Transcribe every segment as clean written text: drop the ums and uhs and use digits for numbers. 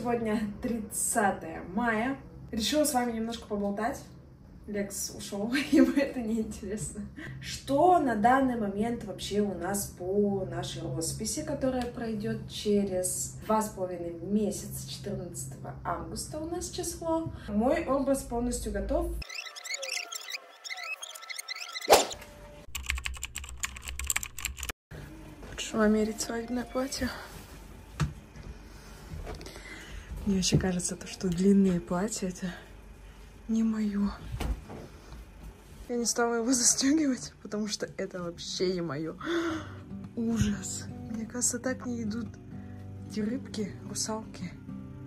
Сегодня 30 мая. Решила с вами немножко поболтать. Лекс ушел, ему это не интересно. Что на данный момент вообще у нас по нашей росписи, которая пройдет через 2,5 месяца, 14 августа у нас число. Мой образ полностью готов. Хочу вам мерить свадебное платье. Мне вообще кажется, что длинные платья это не мое. Я не стала его застегивать, потому что это вообще не мое. Ужас. Мне кажется, так не идут эти рыбки, русалки.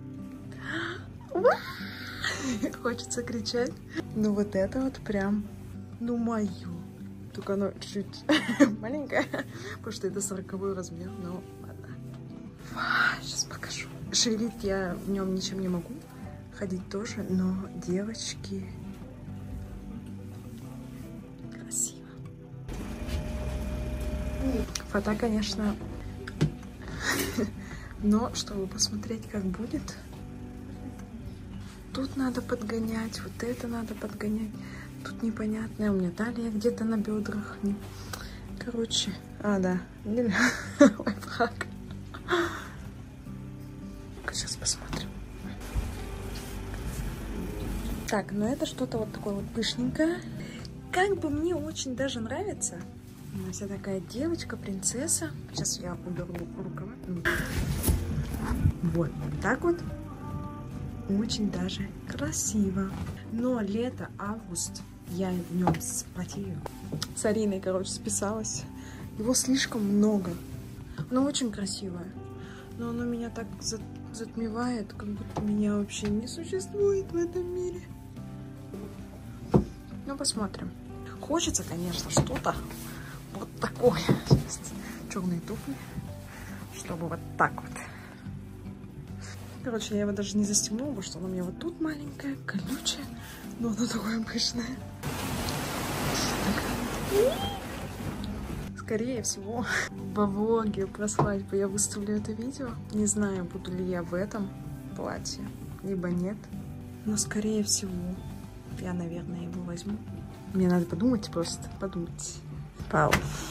Хочется кричать. Ну вот это вот прям, ну мое. Только оно чуть маленькое, потому что это 40-й размер, но ладно. Сейчас покажу. Шевелить я в нем ничем не могу. Ходить тоже, но девочки, красиво. Фото, конечно, но чтобы посмотреть, как будет, тут надо подгонять, вот это надо подгонять. Тут непонятное, у меня талия где-то на бедрах. Короче, да, лайфхак. Сейчас посмотрим. Так, ну это что-то вот такое вот пышненькое. Как бы мне очень даже нравится. Она вся такая девочка, принцесса. Сейчас я уберу рукава. Вот так вот. Очень даже красиво. Но лето, август, я в нем потею. С Ариной, короче, списалась. Его слишком много. Оно очень красивое. Но оно меня так затмевает, как будто меня вообще не существует в этом мире. Ну, посмотрим. Хочется, конечно, что-то вот такое. Черные туфли, чтобы вот так вот. Короче, я его даже не застегнула, потому что оно у меня вот тут маленькое, колючее, но оно такое пышное. Скорее всего, во влоге про свадьбу я выставлю это видео. Не знаю, буду ли я в этом платье, либо нет. Но, скорее всего, я, наверное, его возьму. Мне надо подумать просто, подумать. Пау.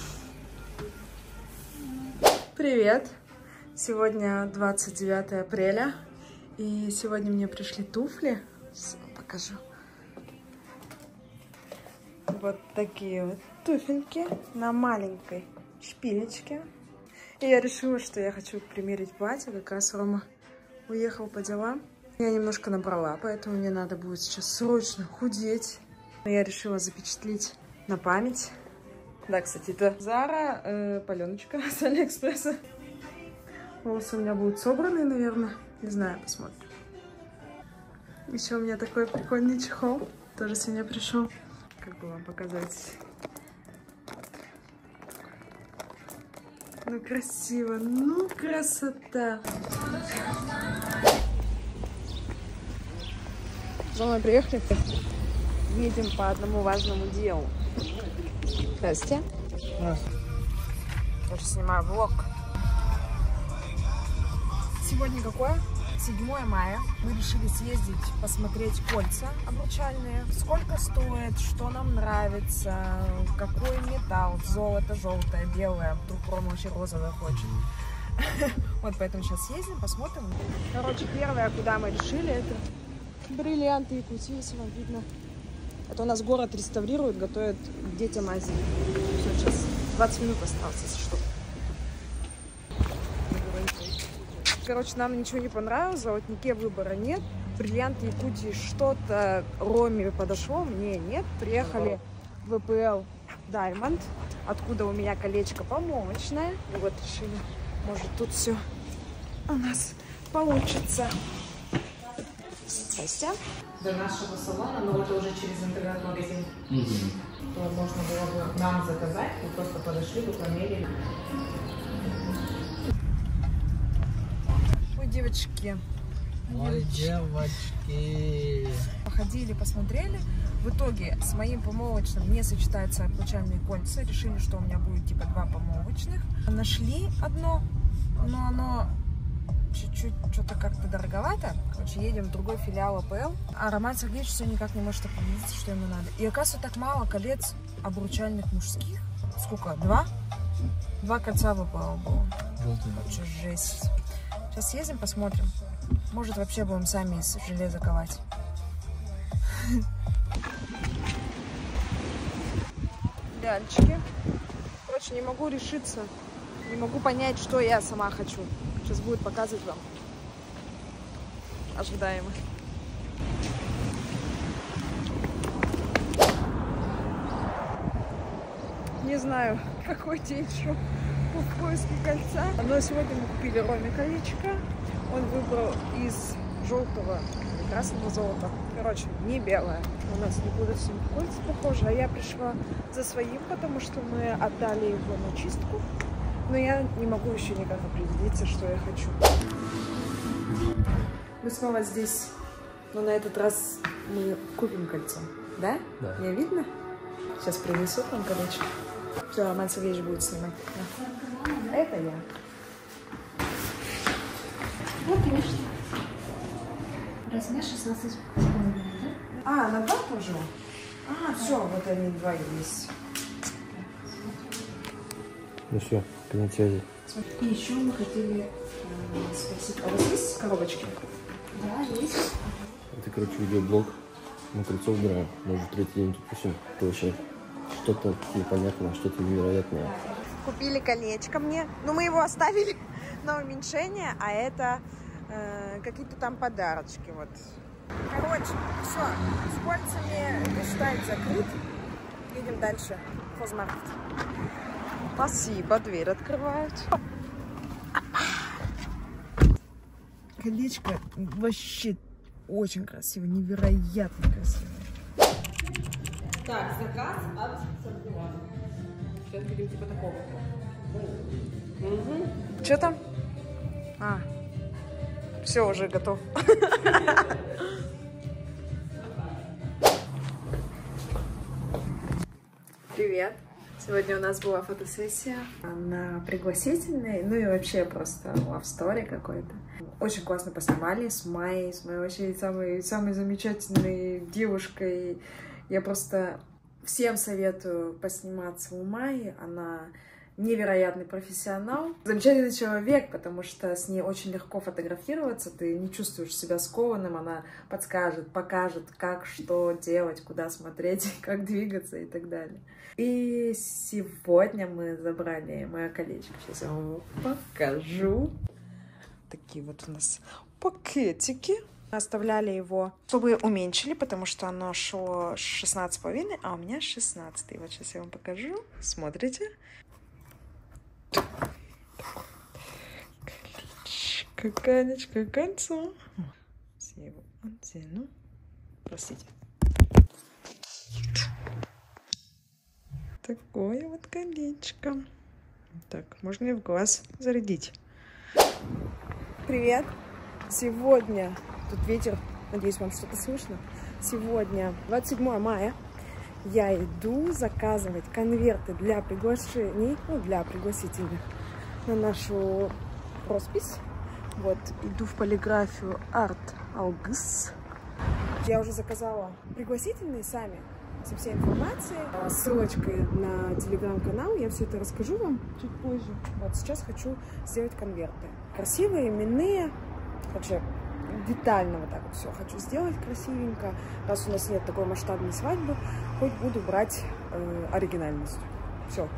Привет! Сегодня 29 апреля. И сегодня мне пришли туфли. Сейчас вам покажу. Вот такие вот туфельки на маленькой шпилечке. И я решила, что я хочу примерить платье. Как раз Рома уехал по делам. Я немножко набрала, поэтому мне надо будет сейчас срочно худеть. Но я решила запечатлеть на память. Да, кстати, это Зара, паленочка с Алиэкспресса. Волосы у меня будут собраны, наверное. Не знаю, посмотрим. Еще у меня такой прикольный чехол. Тоже сегодня пришел. Как бы вам показать. Ну, красиво. Ну, красота. За мной приехали. Едем по одному важному делу. Здрасте. Здравствуйте. Я же снимаю влог. Сегодня какое? 7 мая. Мы решили съездить, посмотреть кольца обручальные. Сколько стоит, что нам нравится, какой металл, золото, желтое, белое. Вдруг Рома вообще розовое хочет. Вот поэтому сейчас съездим, посмотрим. Короче, первое, куда мы решили, это бриллианты Якутии, если вам видно. Это у нас город реставрируют, готовят к детям Азии. Все, сейчас 20 минут осталось, если что. Короче, нам ничего не понравилось, в золотнике выбора нет. Бриллианты Якутии что-то Роме подошло, мне нет. Приехали в VPL Diamond, откуда у меня колечко помолвочное. И вот решили, может тут все у нас получится. Здрасте. До нашего салона, но это уже через интернет-магазин. То можно было бы нам заказать, мы просто подошли бы, померили. Ой, девочки. Ой, девочки. Походили, посмотрели. В итоге с моим помолвочным не сочетаются обручальные кольца. Решили, что у меня будет типа 2 помолвочных. Нашли одно, но оно чуть-чуть что-то как-то дороговато. Короче, едем в другой филиал АПЛ. А Роман Сергеевич все никак не может определиться, что ему надо. И оказывается, так мало колец обручальных мужских. Сколько? 2? 2 кольца ВПЛ было. Короче, жесть. Сейчас съездим, посмотрим. Может, вообще будем сами из железа ковать. Лялечки. Короче, не могу решиться. Не могу понять, что я сама хочу. Сейчас будет показывать вам. Ожидаемо. Не знаю, какой день шел в поиске кольца. Но сегодня мы купили Роме колечко. Он выбрал из желтого или красного золота. Короче, не белое. У нас не будут с ним кольца похожи. А я пришла за своим, потому что мы отдали его на чистку. Но я не могу еще никак определиться, что я хочу. Мы снова здесь. Но на этот раз мы купим кольцо. Да? Да. Не видно? Сейчас принесут нам колечко. Все, Роман Сергеевич будет снимать. Да. Это я. Отлично. Размер 16,5, да? А, на 2 тоже? А, все, вот они 2 есть. Ну все, конец связи. И еще мы хотели спросить, а у вас есть коробочки? Да, есть. Это, короче, видеоблог. Мы кольцо убираем. Мы уже 3-й день тут пишем. Это вообще что-то непонятное, что-то невероятное. Купили колечко мне. Ну, мы его оставили на уменьшение, а это какие-то там подарочки. Вот. Короче, все. С кольцами гештальт закрыт. Едем дальше. Хозмаркет. Спасибо, дверь открывают. Колечко вообще очень красиво, невероятно красиво. Так, заказ от Саркова. Сейчас будем типа такого. Угу. Что там? А, все, уже готов. Привет. Сегодня у нас была фотосессия на пригласительной, ну и вообще просто love story какой-то. Очень классно поснимали с Майей, с моей вообще самой замечательной девушкой. Я просто всем советую посниматься у Майи. Она невероятный профессионал, замечательный человек, потому что с ней очень легко фотографироваться, ты не чувствуешь себя скованным, она подскажет, покажет, как, что делать, куда смотреть, как двигаться и так далее. И сегодня мы забрали мое колечко. Сейчас я вам его покажу. Такие вот у нас пакетики. Оставляли его, чтобы уменьшили, потому что оно шло 16,5, а у меня 16. Вот сейчас я вам покажу. Смотрите. Колечко, кольцо. Все его одену. Простите. Такое вот колечко. Так, можно и в глаз зарядить. Привет! Сегодня, тут ветер, надеюсь, вам что-то слышно. Сегодня, 27 мая, я иду заказывать конверты для приглашений, ну, для пригласительных, на нашу роспись. Вот, иду в полиграфию Art August. Я уже заказала пригласительные сами, со всей информацией, ссылочкой на телеграм-канал. Я все это расскажу вам чуть позже. Вот сейчас хочу сделать конверты. Красивые, именные. Вообще детально вот так вот все хочу сделать красивенько. Раз у нас нет такой масштабной свадьбы, хоть буду брать оригинальность. Все.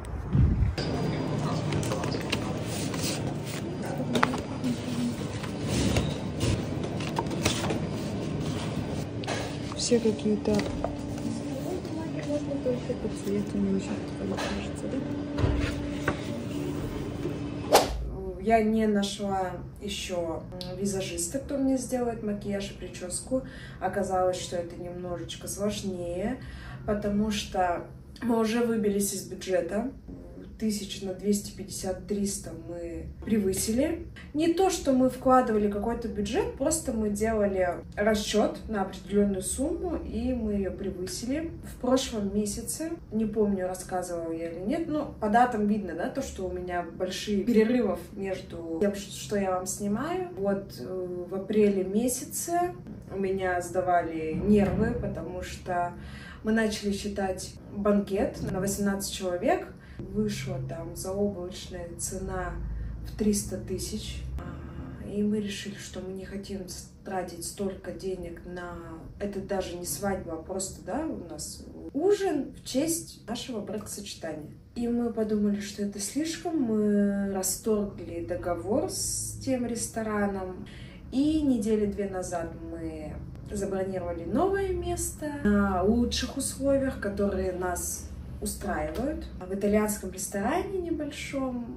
Все какие-то только по цвету не очень кажется, да? Я не нашла еще визажиста, кто мне сделает макияж и прическу. Оказалось, что это немножечко сложнее, потому что мы уже выбились из бюджета тысяч на 250-300 мы превысили. Не то, что мы вкладывали какой-то бюджет, просто мы делали расчет на определенную сумму, и мы ее превысили. В прошлом месяце, не помню, рассказывала я или нет, но по датам видно, да, то, что у меня большие перерывов между тем, что я вам снимаю. Вот в апреле месяце у меня сдавали нервы, потому что мы начали считать банкет на 18 человек. Вышла там заоблачная цена в 300 тысяч. И мы решили, что мы не хотим тратить столько денег на... Это даже не свадьба, а просто, да, у нас ужин в честь нашего бракосочетания. И мы подумали, что это слишком. Мы расторгли договор с тем рестораном. И недели 2 назад мы забронировали новое место на лучших условиях, которые нас устраивают, в итальянском ресторане небольшом.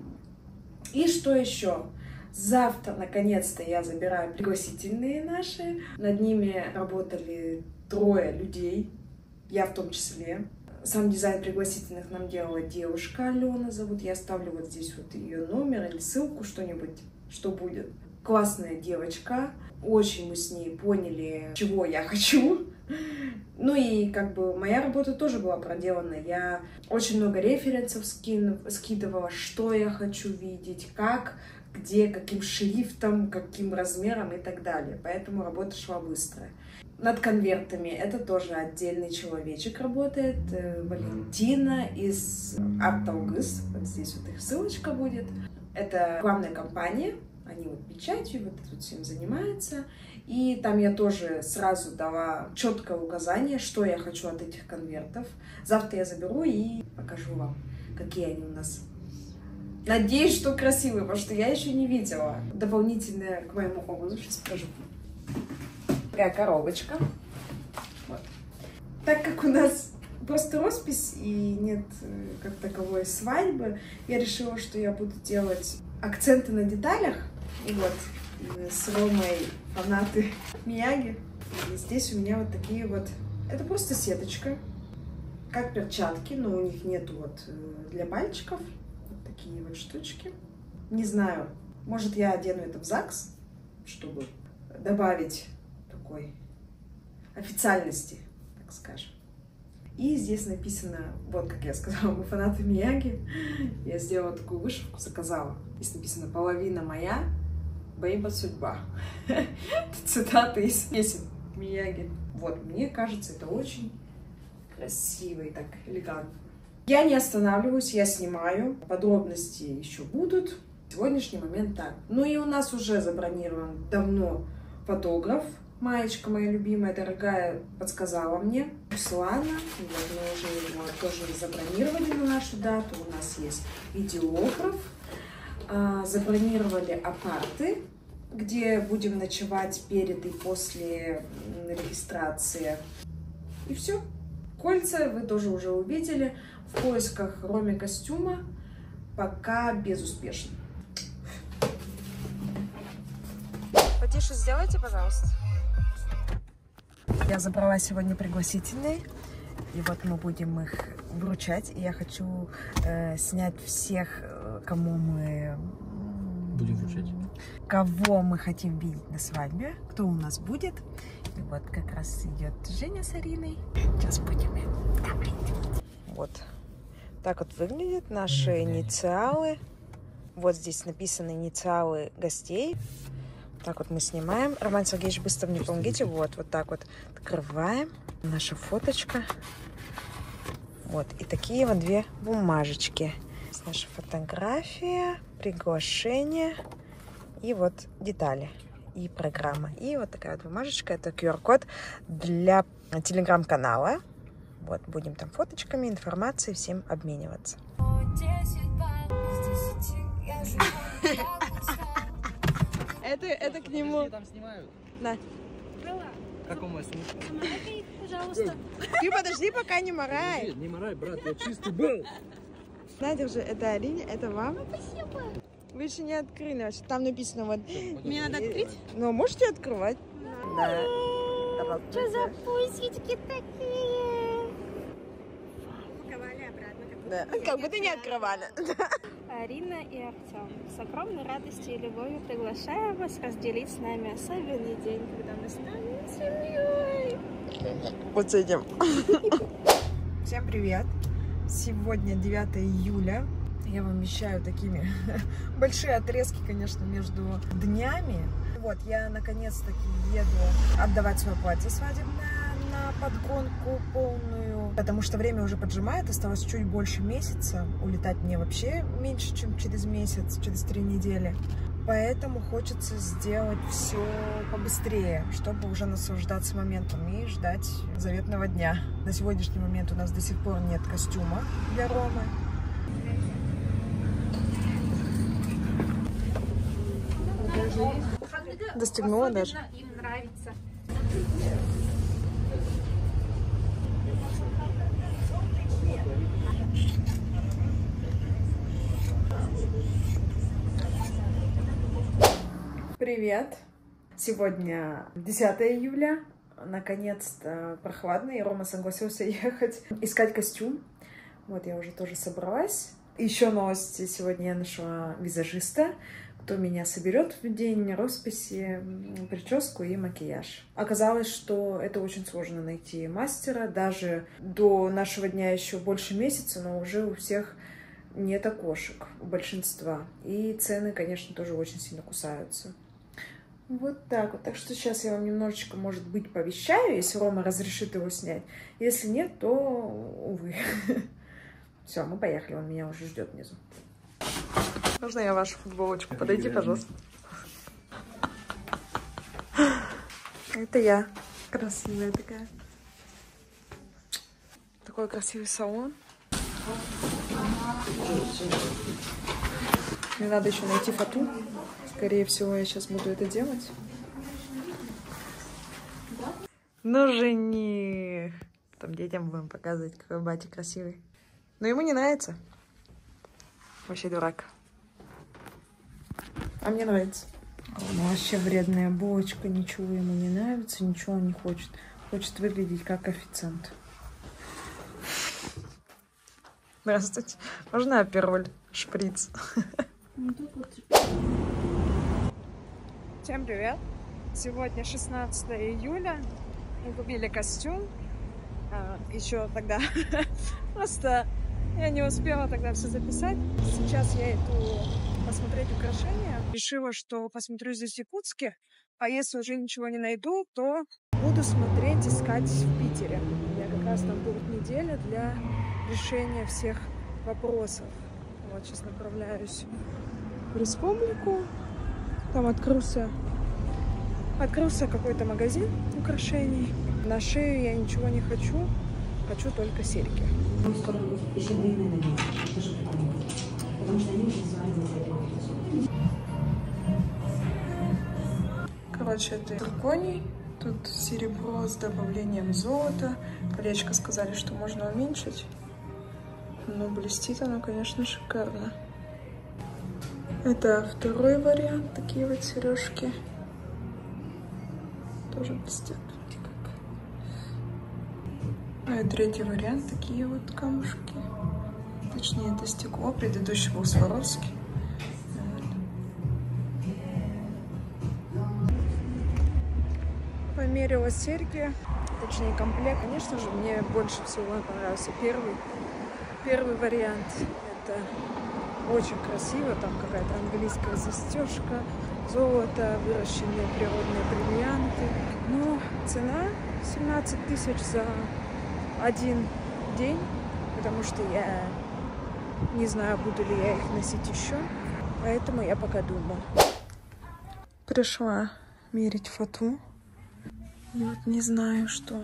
И что еще? Завтра, наконец-то, я забираю пригласительные наши. Над ними работали 3 людей, я в том числе. Сам дизайн пригласительных нам делала девушка, Алена зовут. Я оставлю вот здесь вот ее номер или ссылку, что-нибудь, что будет. Классная девочка. Очень мы с ней поняли, чего я хочу. Ну и как бы моя работа тоже была проделана. Я очень много референсов скидывала, что я хочу видеть, как, где, каким шрифтом, каким размером и так далее. Поэтому работа шла быстро. Над конвертами это тоже отдельный человечек работает. Валентина из Art August. Вот здесь вот их ссылочка будет. Это рекламная компания. Они вот печатью, вот тут всем занимаются. И там я тоже сразу дала четкое указание, что я хочу от этих конвертов. Завтра я заберу и покажу вам, какие они у нас. Надеюсь, что красивые, потому что я еще не видела. Дополнительное к моему образу, сейчас покажу. Такая коробочка. Вот. Так как у нас просто роспись и нет как таковой свадьбы, я решила, что я буду делать акценты на деталях. И вот мы с Ромой фанаты Мияги. И здесь у меня вот такие вот... Это просто сеточка, как перчатки, но у них нету вот для пальчиков. Вот такие вот штучки. Не знаю, может я одену это в ЗАГС, чтобы добавить такой официальности, так скажем. И здесь написано, вот как я сказала, мы фанаты Мияги. Я сделала такую вышивку, заказала. Здесь написано «Половина моя, Бейба судьба». Это цитата из песен Мияги. Вот, мне кажется, это очень красиво и так элегантно. Я не останавливаюсь, я снимаю. Подробности еще будут. В сегодняшний момент так. Ну и у нас уже забронирован давно фотограф. Маечка моя любимая, дорогая, подсказала мне. Руслана. И вот мы уже его тоже забронировали на нашу дату. У нас есть видеограф. Забронировали апарты, где будем ночевать перед и после регистрации. И все. Кольца вы тоже уже увидели. В поисках Роме костюма пока безуспешно. Потише сделайте, пожалуйста. Я забрала сегодня пригласительные. И вот мы будем их вручать. И я хочу снять всех, кому мы... Будем вручать. Кого мы хотим видеть на свадьбе. Кто у нас будет. И вот как раз идет Женя с Ариной. Сейчас будем их говорить. Вот. Так вот выглядят наши инициалы. Вот здесь написаны инициалы гостей. Так вот мы снимаем. Роман Сергеевич, быстро мне помогите. Вот так вот открываем. Наша фоточка. Вот. И такие вот 2 бумажечки. Наша фотография, приглашение и вот детали и программа. И вот такая вот бумажечка. Это QR-код для телеграм-канала. Вот. Будем там фоточками, информацией всем обмениваться. Это к нему. Там снимают. На. Как моя сумочка? Пожалуйста. Ты подожди, пока не морай. Не морай, брат, я чистый был. На, держи, это Арине, это вам. Спасибо. Вы еще не открыли, там написано вот... Мне надо открыть? Ну, можете открывать. Да. Что за пусечки такие? Ковали обратно, как Да, как бы ты не открывали. Арина и Артем. С огромной радостью и любовью приглашаем вас разделить с нами особенный день, когда мы станем семьей. Вот с этим. Всем привет! Сегодня 9 июля. Я вам вещаю такими большие отрезки, конечно, между днями. Вот, я наконец-таки еду отдавать свое платье свадебное на подгонку полную, потому что время уже поджимает, осталось чуть больше месяца. Улетать мне вообще меньше, чем через месяц, через 3 недели. Поэтому хочется сделать все побыстрее, чтобы уже наслаждаться моментом и ждать заветного дня. На сегодняшний момент у нас до сих пор нет костюма для Ромы. Достигнула даже. Им нравится. Привет! Сегодня 10 июля. Наконец-то прохладно, и Рома согласился ехать искать костюм. Вот я уже тоже собралась. Еще новости. Сегодня я нашла визажиста, кто меня соберет в день росписи, прическу и макияж. Оказалось, что это очень сложно найти мастера. Даже до нашего дня еще больше месяца, но уже у всех нет окошек, у большинства. И цены, конечно, тоже очень сильно кусаются. Вот так вот. Так что сейчас я вам немножечко, может быть, повещаю, если Рома разрешит его снять. Если нет, то, увы. Все, мы поехали, он меня уже ждет внизу. Можно я вашу футболочку? Подойди, пожалуйста. Это я. Красивая такая. Такой красивый салон. Мне надо еще найти фату. Скорее всего, я сейчас буду это делать. Ну, жених. Там детям будем показывать, какой батя красивый. Но ему не нравится. Вообще дурак. А мне нравится. Он вообще вредная булочка. Ничего ему не нравится, ничего он не хочет. Хочет выглядеть как официант. Здравствуйте. Можно апероль? Шприц. Всем привет. Сегодня 16 июля. Мы купили костюм. Еще тогда просто я не успела тогда все записать. Сейчас я иду посмотреть украшения. Решила, что посмотрю здесь в Якутске. А если уже ничего не найду, то буду смотреть, искать в Питере. У меня как раз там будет неделя для решения всех вопросов. Вот сейчас направляюсь в республику. Там открылся какой-то магазин украшений. На шею я ничего не хочу. Хочу только серьги. Короче, это цирконий. Тут серебро с добавлением золота. Колечко сказали, что можно уменьшить. Но блестит оно, конечно, шикарно. Это второй вариант. Такие вот сережки. Тоже блестят. А и третий вариант. Такие вот камушки. Точнее, это стекло. Предыдущий был Сваровский. Померила серьги. Точнее, комплект. Конечно же, мне больше всего понравился первый вариант. Это очень красиво. Там какая-то английская застежка, золото, выращенные природные бриллианты. Но цена 17 000 за один день, потому что я не знаю, буду ли я их носить еще. Поэтому я пока думаю. Пришла мерить фату. И вот не знаю, что.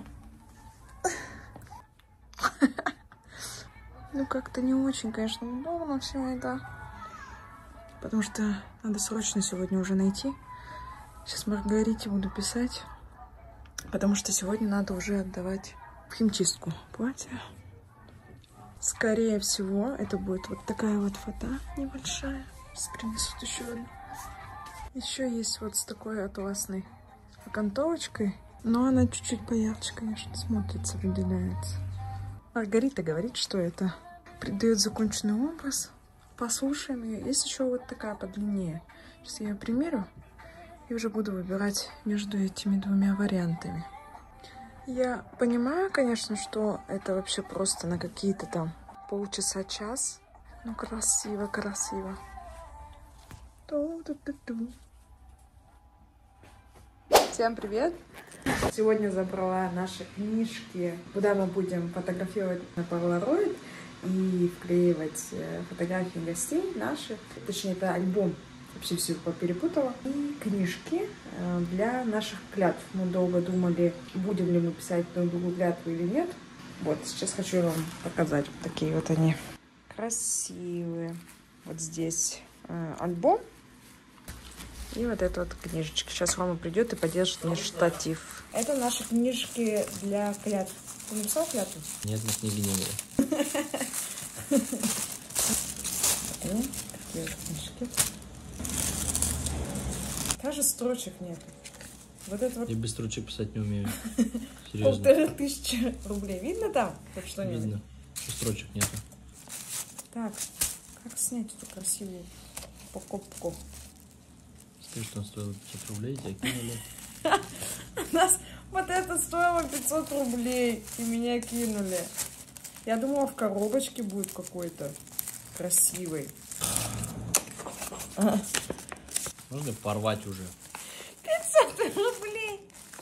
Ну, как-то не очень, конечно, удобно все это. Потому что надо срочно сегодня уже найти. Сейчас Маргарите буду писать. Потому что сегодня надо уже отдавать в химчистку платье. Скорее всего, это будет вот такая вот фата небольшая. Сейчас принесут еще одну. Еще есть вот с такой атласной окантовочкой. Но она чуть-чуть поярче, конечно, смотрится, выделяется. Маргарита говорит, что это придает законченный образ. Послушаем ее. Есть еще вот такая подлиннее. Сейчас я ее примерю и уже буду выбирать между этими двумя вариантами. Я понимаю, конечно, что это вообще просто на какие-то там полчаса-час. Ну, красиво, красиво. Всем привет! Сегодня забрала наши книжки, куда мы будем фотографировать на Polaroid и вклеивать фотографии гостей наших. Точнее, это альбом. Вообще все перепутала. И книжки для наших клятв. Мы долго думали, будем ли мы писать друг другу клятву или нет. Вот, сейчас хочу вам показать. Вот такие вот они. Красивые. Вот здесь альбом. И вот эта вот книжечка. Сейчас Рома придет и подержит мне штатив. Это наши книжки для клятв. Ты написал клятву? Нет, на книге не было. Такие вот книжки. Даже строчек нет. Вот это вот. Я без строчек писать не умею. Серьезно. 1500 рублей. Видно там? Хоть что-нибудь? Видно. Строчек нету. Так, как снять эту красивую покупку? Скажи, что он стоил 500 рублей, тебя кинули. У нас вот это стоило 500 рублей, и меня кинули. Я думала, в коробочке будет какой-то красивый. Можно порвать уже. 500 рублей!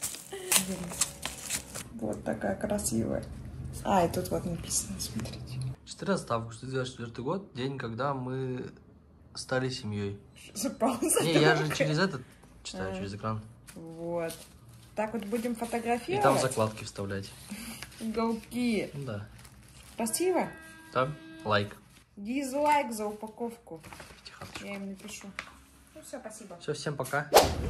Вот такая красивая. А, и тут вот написано, смотрите. 14 августа 2024 год, день, когда мы стали семьей. Пауза. Не, я же через этот читаю, через экран. Вот. Так вот будем фотографировать. И там закладки вставлять. Уголки. Да. Красиво? Там лайк. Дизлайк за упаковку. Тихо. Я им напишу. Ну все, спасибо. Все, всем пока.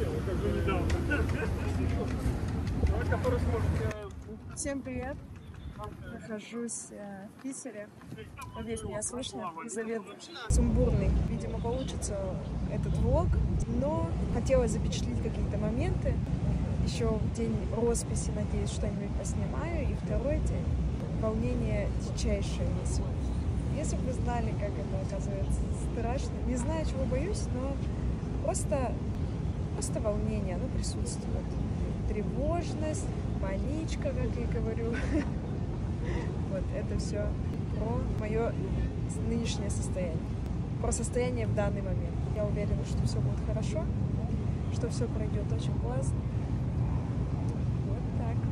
Всем привет. Нахожусь в Питере. Надеюсь, меня слышно. Заведомо сумбурный. Видимо, получится этот влог. Но хотелось запечатлеть какие-то моменты. Еще в день росписи, надеюсь, что-нибудь поснимаю. И второй день. Волнение дичайшее. Если бы вы знали, как это оказывается страшно. Не знаю, чего боюсь, но просто волнение, оно присутствует. Тревожность, паничка, как я говорю. Вот это все про мое нынешнее состояние. Про состояние в данный момент. Я уверена, что все будет хорошо, что все пройдет очень классно. Вот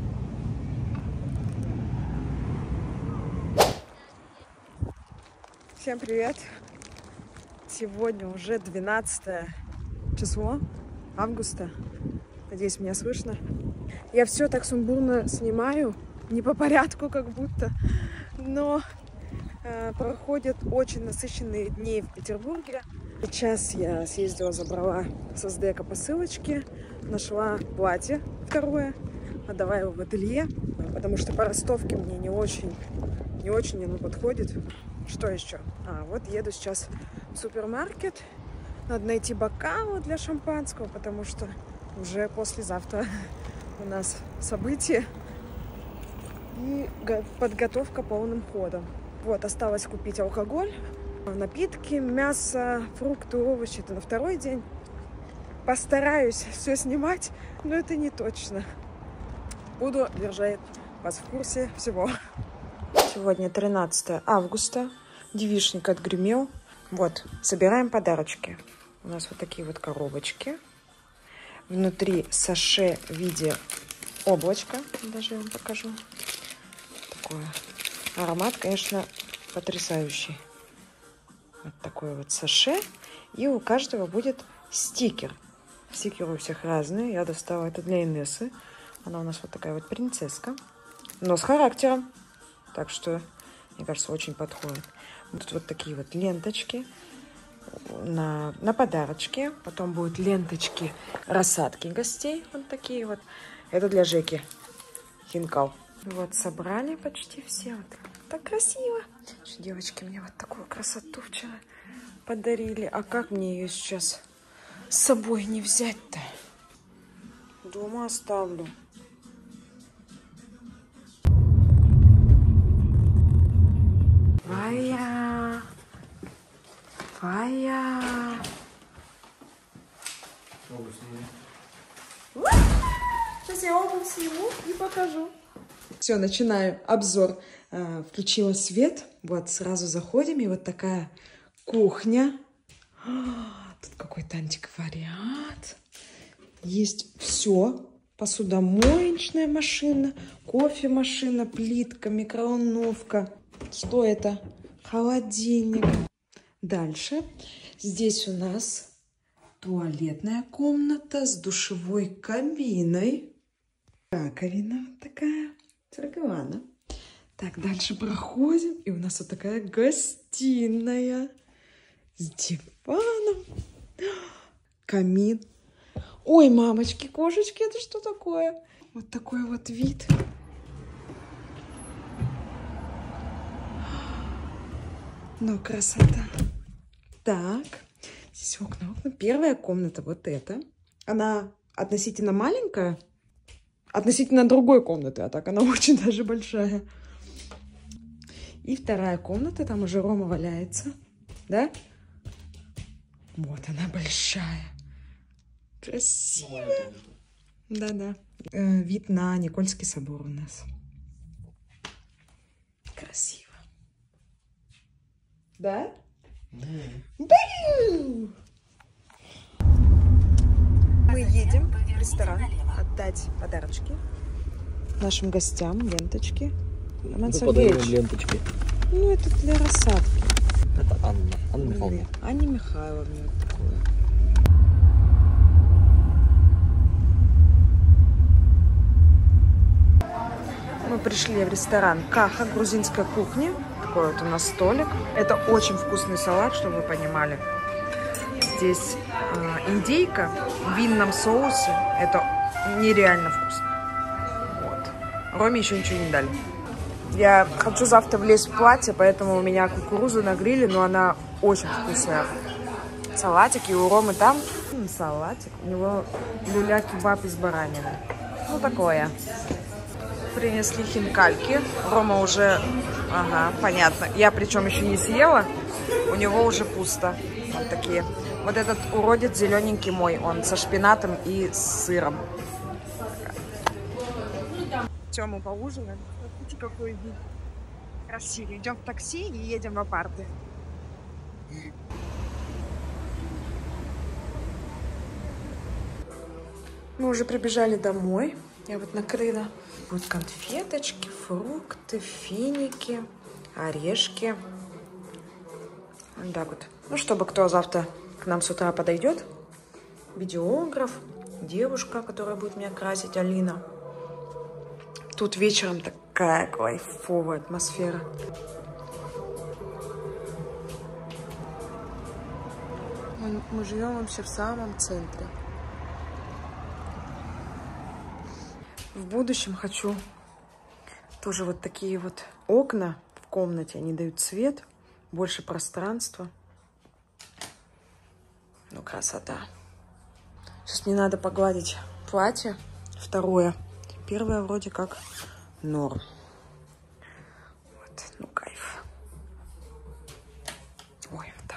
так. Всем привет! Сегодня уже 12 число августа. Надеюсь, меня слышно. Я все так сумбурно снимаю. Не по порядку как будто, но проходят очень насыщенные дни в Петербурге. Сейчас я съездила, забрала со СДЭКа посылочки, нашла платье второе, отдала его в ателье, потому что по ростовке мне не очень оно подходит. Что еще? Вот еду сейчас в супермаркет, надо найти бокалы для шампанского, потому что уже послезавтра у нас событие. И подготовка полным ходом. Вот, осталось купить алкоголь, напитки, мясо, фрукты, овощи. Это на второй день. Постараюсь все снимать, но это не точно. Буду держать вас в курсе всего. Сегодня 13 августа. Девичник отгремел. Вот, собираем подарочки. У нас вот такие вот коробочки. Внутри саше в виде облачка. Даже я вам покажу. Аромат, конечно, потрясающий. Вот такой вот саше. И у каждого будет стикер. Стикеры у всех разные. Я достала это для Инессы. Она у нас вот такая вот принцесска. Но с характером. Так что, мне кажется, очень подходит. Будут вот такие вот ленточки на подарочки. Потом будут ленточки рассадки гостей. Вот такие вот. Это для Жеки. Хинкал. Вот, собрали почти все. Вот так красиво. Девочки мне вот такую красоту вчера подарили. А как мне ее сейчас с собой не взять-то? Дома оставлю. Ай-я! Фая. Сейчас я обувь сниму и покажу. Все, начинаю обзор. Включила свет. Вот, сразу заходим. И вот такая кухня. Тут какой-то антиквариат. Есть все. Посудомоечная машина, кофемашина, плитка, микроволновка. Что это? Холодильник. Дальше. Здесь у нас туалетная комната с душевой кабиной. Раковина такая. Церкована. Так, дальше проходим. И у нас вот такая гостиная. С диваном. Камин. Ой, мамочки, кошечки, это что такое? Вот такой вот вид. Ну, красота. Так, здесь окна. Первая комната вот эта. Она относительно маленькая. Относительно другой комнаты, а так она очень даже большая. И вторая комната, там уже Рома валяется. Да? Вот она большая. Красиво. Да-да. Вид на Никольский собор у нас. Красиво. Да? Да. Мы едем в ресторан отдать подарочки нашим гостям, ленточки. Ленточки. Ну, это для рассадки. Это Анна. Анна Михайловна. Анне Михайловне вот такое. Мы пришли в ресторан Каха, грузинская кухня. Такой вот у нас столик. Это очень вкусный салат, чтобы вы понимали. Здесь индейка в винном соусе. Это нереально вкусно. Вот. Роме еще ничего не дали. Я хочу завтра влезть в платье, поэтому у меня кукуруза на гриле, но она очень вкусная. Салатик, и у Ромы там салатик. У него люля-кебаб из баранины. Ну, такое. Принесли хинкальки. Рома уже... Ага, понятно. Я причем еще не съела. У него уже пусто. Вот такие. Вот этот уродец зелененький мой. Он со шпинатом и с сыром. Идем мы поужинаем. Смотрите, какой вид. Красивый. Идем в такси и едем в апарты. Мы уже прибежали домой. Я вот накрыла. Будут конфеточки, фрукты, финики, орешки. Вот так вот. Ну, чтобы кто завтра к нам с утра подойдет. Видеограф, девушка, которая будет меня красить, Алина. Тут вечером такая кайфовая атмосфера. Мы живем вообще в самом центре. В будущем хочу тоже вот такие вот окна в комнате. Они дают свет, больше пространства. Ну, красота. Сейчас мне надо погладить платье. Второе. Первое вроде как норм. Вот, ну, кайф. Ой.